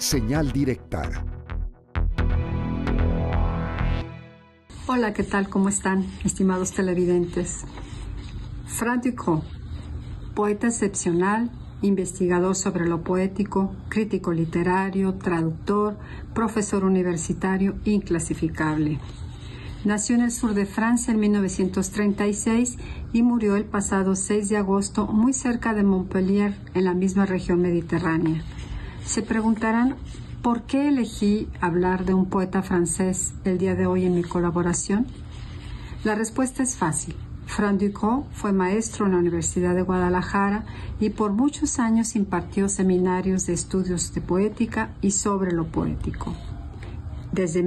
Señal directa. Hola, ¿qué tal? ¿Cómo están, estimados televidentes? Franz Ducrot, poeta excepcional, investigador sobre lo poético, crítico literario, traductor, profesor universitario inclasificable. Nació en el sur de Francia en 1936 y murió el pasado 6 de agosto muy cerca de Montpellier, en la misma región mediterránea. Se preguntarán, ¿por qué elegí hablar de un poeta francés el día de hoy en mi colaboración? La respuesta es fácil. Franz Ducrot fue maestro en la Universidad de Guadalajara y por muchos años impartió seminarios de estudios de poética y sobre lo poético. Desde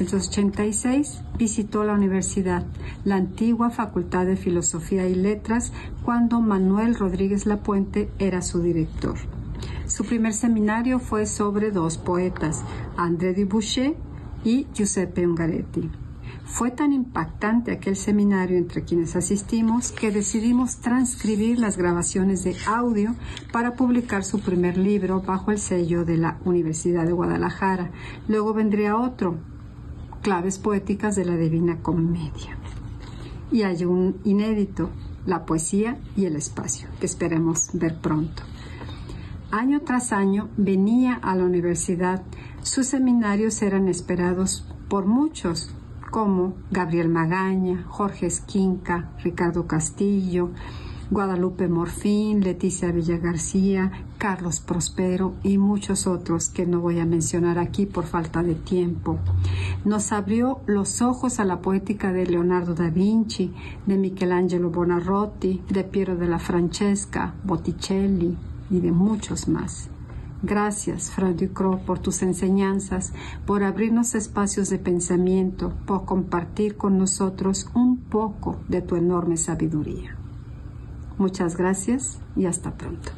1986 visitó la universidad, la antigua Facultad de Filosofía y Letras, cuando Manuel Rodríguez Lapuente era su director. Su primer seminario fue sobre dos poetas, André Dubuché y Giuseppe Ungaretti. Fue tan impactante aquel seminario entre quienes asistimos que decidimos transcribir las grabaciones de audio para publicar su primer libro bajo el sello de la Universidad de Guadalajara. Luego vendría otro, Claves Poéticas de la Divina Comedia. Y hay un inédito, La Poesía y el Espacio, que esperemos ver pronto. Año tras año venía a la universidad. Sus seminarios eran esperados por muchos, como Gabriel Magaña, Jorge Esquinca, Ricardo Castillo, Guadalupe Morfín, Leticia Villagarcía, Carlos Prospero y muchos otros que no voy a mencionar aquí por falta de tiempo. Nos abrió los ojos a la poética de Leonardo da Vinci, de Michelangelo Buonarroti, de Piero della Francesca, Botticelli y de muchos más. Gracias, Franz Ducrot, por tus enseñanzas, por abrirnos espacios de pensamiento, por compartir con nosotros un poco de tu enorme sabiduría. Muchas gracias y hasta pronto.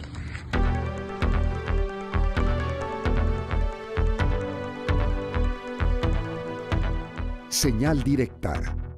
Señal directa.